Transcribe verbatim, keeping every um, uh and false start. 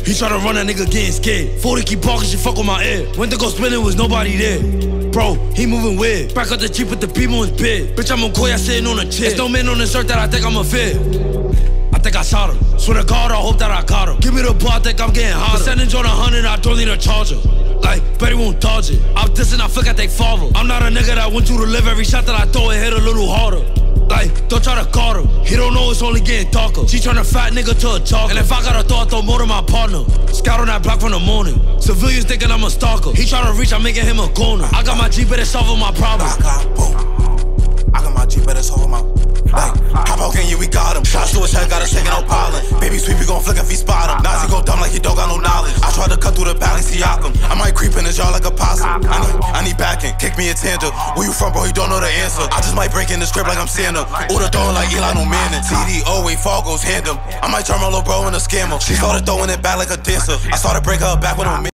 He tryna run that nigga getting scared. forty keep parking, she fuck with my ear. Went to go spinning, was nobody there. Bro, he moving weird. Back up the Jeep with the people in bed. Bitch, I'm on Koya sitting on a chair. There's no man on the shirt that I think I'm a fit. I think I shot him. Swear to God, I hope that I caught him. Give me the ball, I think I'm getting hotter. Percentage on a hundred, I don't need a charger. Like, bet he won't dodge it. I'm dissing, I feel like they father. I'm not a nigga that want you to live. Every shot that I throw, it hit a little harder. Like, don't try to guard him. He don't know it's only getting darker. She turn a fat nigga to a jogger. And if I got a thought, I throw more than my partner. Scout on that block from the morning. Civilians thinking I'm a stalker. He tryna reach, I'm making him a corner. I got my G, but it's solving my problem. I got, I got my G, but it's solving my Like, hop out, can you, we got him. Shots to his head, got a shaking out pollen. Baby sweep, he gon' flick if he spot him. Nazi go dumb like he don't got no knowledge. I try to cut through the Balenciaga. I might creep in his yard like a possum. I need, I need backing, kick me a tangent. Where you from, bro? He don't know the answer. I just might break in the script like I'm Santa. Or the door like Eli no Manning. C D O, wait, fall goes hand him. I might turn my little bro in a scammer. She started throwing it back like a dancer. I started break her back with a